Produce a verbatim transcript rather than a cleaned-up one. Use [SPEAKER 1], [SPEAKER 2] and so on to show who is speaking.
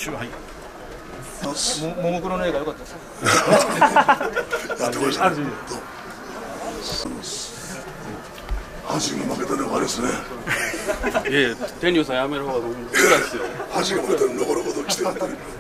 [SPEAKER 1] 手はい。もももクロの映画良かったです。
[SPEAKER 2] やってましたね。阪神が負けたのがあれですね。
[SPEAKER 3] いやいや、天竜さんやめる方が僕辛いですよ。
[SPEAKER 2] 阪神が負けたの残るほど来てやってる。